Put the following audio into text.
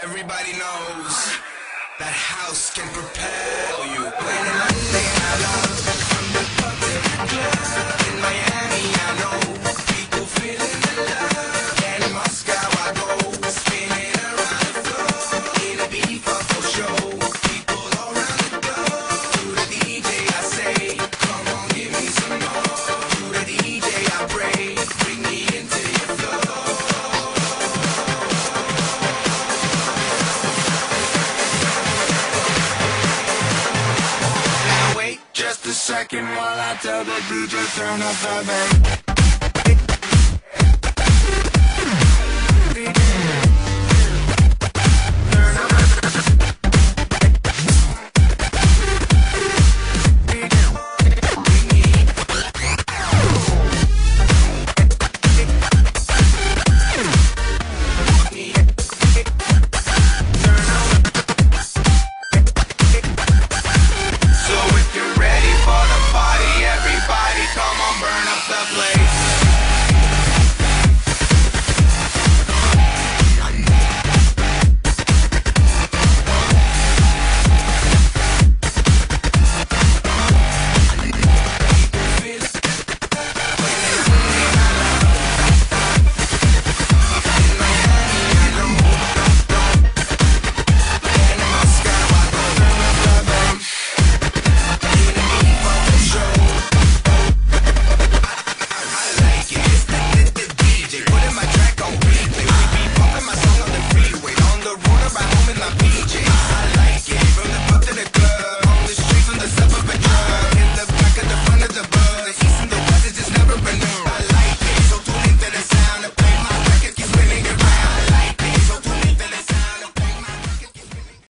Everybody knows that house can propel you. When in London I love, from the pub to the club. In Miami I know, people feeling the love. And in Moscow I go, spinning around the floor. In a beeper for show, people all around the globe. To the DJ I say, come on give me some more. To the DJ I pray, bring me into your flow. Just a second while I tell the DJ turn up the bass.